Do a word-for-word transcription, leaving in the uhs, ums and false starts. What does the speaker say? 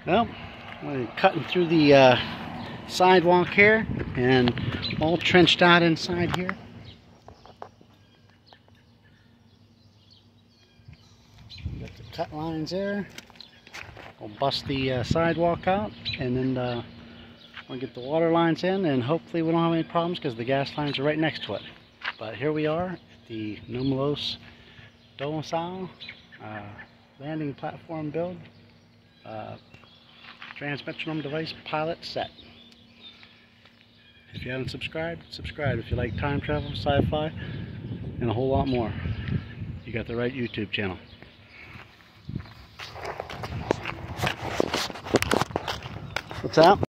Well, we're cutting through the uh, sidewalk here and all trenched out inside here. Got the cut lines there. We'll bust the uh, sidewalk out, and then uh, we'll get the water lines in, and hopefully we don't have any problems because the gas lines are right next to it. But here we are at the NOMOLOS DOMICILE uh, landing platform build. Uh, Transmetronome device pilot set. If you haven't subscribed, subscribe. If you like time travel, sci-fi, and a whole lot more, you got the right YouTube channel. What's that?